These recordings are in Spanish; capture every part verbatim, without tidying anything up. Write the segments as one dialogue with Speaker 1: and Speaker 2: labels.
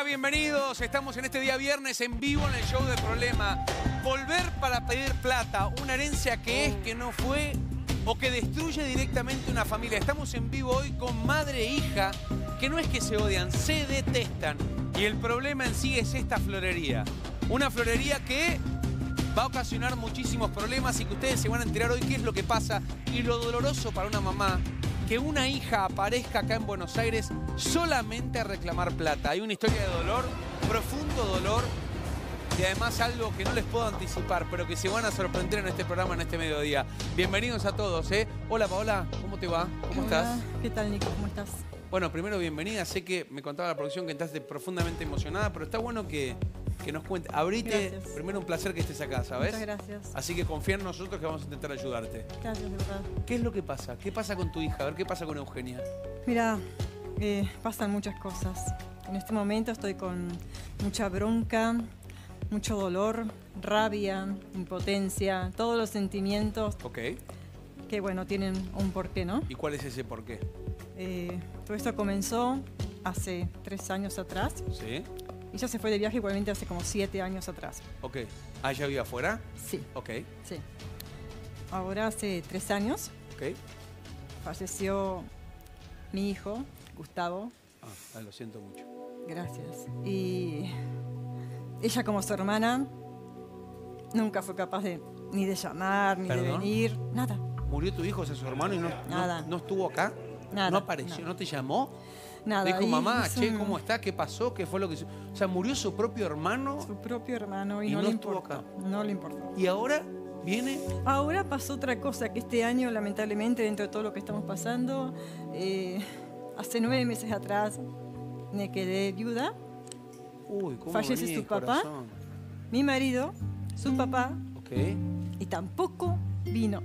Speaker 1: bienvenidos. Estamos en este día viernes en vivo en el show del problema. Volver para pedir plata, una herencia que es, que no fue o que destruye directamente una familia. Estamos en vivo hoy con madre e hija que no es que se odian, se detestan. Y el problema en sí es esta florería. Una florería que va a ocasionar muchísimos problemas y que ustedes se van a enterar hoy qué es lo que pasa y lo doloroso para una mamá que una hija aparezca acá en Buenos Aires solamente a reclamar plata. Hay una historia de dolor, profundo dolor, y además algo que no les puedo anticipar, pero que se van a sorprender en este programa, en este mediodía. Bienvenidos a todos, ¿eh? Hola, Paola, ¿cómo te va? ¿Cómo
Speaker 2: Hola.
Speaker 1: estás?
Speaker 2: ¿Qué tal, Nico? ¿Cómo estás?
Speaker 1: Bueno, primero, bienvenida. Sé que me contaba la producción que estás profundamente emocionada, pero está bueno que, que nos cuentes. Abrite,
Speaker 2: Gracias.
Speaker 1: primero un placer que estés acá, ¿sabes?
Speaker 2: Muchas gracias.
Speaker 1: Así que confía en nosotros que vamos a intentar ayudarte.
Speaker 2: Gracias, de verdad.
Speaker 1: ¿Qué es lo que pasa? ¿Qué pasa con tu hija? A ver, ¿qué pasa con Eugenia?
Speaker 2: Mira, eh, pasan muchas cosas. En este momento estoy con mucha bronca, mucho dolor, rabia, impotencia, todos los sentimientos
Speaker 1: Ok.
Speaker 2: que, bueno, tienen un porqué, ¿no?
Speaker 1: ¿Y cuál es ese por qué?
Speaker 2: Eh, todo esto comenzó hace tres años atrás.
Speaker 1: ¿Sí?
Speaker 2: Y ella se fue de viaje igualmente hace como siete años atrás.
Speaker 1: Ok. ¿Ah, ella vive afuera?
Speaker 2: Sí,
Speaker 1: Ok.
Speaker 2: sí. Ahora hace tres años
Speaker 1: Ok.
Speaker 2: falleció mi hijo, Gustavo.
Speaker 1: Ah, lo siento mucho.
Speaker 2: Gracias. Y ella, como su hermana, nunca fue capaz de ni de llamar, ni
Speaker 1: ¿Perdón?
Speaker 2: de venir, nada.
Speaker 1: ¿Murió tu hijo, o sea, su hermano, y no,
Speaker 2: Nada.
Speaker 1: no, no estuvo acá?
Speaker 2: Nada,
Speaker 1: ¿No apareció?
Speaker 2: nada.
Speaker 1: ¿No te llamó?
Speaker 2: Nada.
Speaker 1: Dijo,
Speaker 2: Y
Speaker 1: mamá,
Speaker 2: es
Speaker 1: che,
Speaker 2: un-
Speaker 1: ¿cómo está? ¿Qué pasó? ¿Qué fue lo que... su- O sea, murió su propio hermano
Speaker 2: Su propio hermano y,
Speaker 1: Y
Speaker 2: no,
Speaker 1: no
Speaker 2: le
Speaker 1: estuvo
Speaker 2: importó.
Speaker 1: acá.
Speaker 2: No le importó.
Speaker 1: y ahora viene...
Speaker 2: Ahora pasó otra cosa, que este año, lamentablemente, dentro de todo lo que estamos pasando, eh, hace nueve meses atrás me quedé viuda.
Speaker 1: Uy, ¿cómo
Speaker 2: Fallece
Speaker 1: venía
Speaker 2: su
Speaker 1: el
Speaker 2: papá.
Speaker 1: corazón?
Speaker 2: Mi marido, su papá,
Speaker 1: Ok.
Speaker 2: y tampoco vino.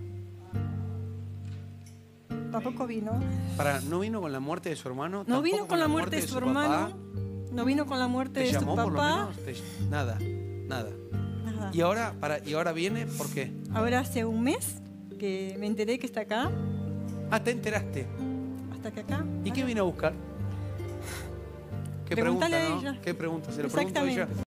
Speaker 2: Tampoco vino.
Speaker 1: Para, ¿no vino con la muerte de su hermano?
Speaker 2: No
Speaker 1: ¿Tampoco
Speaker 2: vino con la muerte de su hermano.
Speaker 1: papá?
Speaker 2: No vino con la muerte
Speaker 1: ¿Te
Speaker 2: de su
Speaker 1: llamó por lo
Speaker 2: papá.
Speaker 1: menos? Te- Nada, nada.
Speaker 2: Nada.
Speaker 1: ¿Y ahora, para, ¿Y ahora viene? ¿Por qué?
Speaker 2: Ahora hace un mes que me enteré que está acá.
Speaker 1: Ah, te enteraste.
Speaker 2: Hasta que acá.
Speaker 1: ¿Y qué
Speaker 2: acá.
Speaker 1: vino a buscar? ¿Qué pregunta,
Speaker 2: Pregúntale a
Speaker 1: no?
Speaker 2: ella.
Speaker 1: ¿Qué pregunta? Se lo pregunto a ella.
Speaker 2: Exactamente.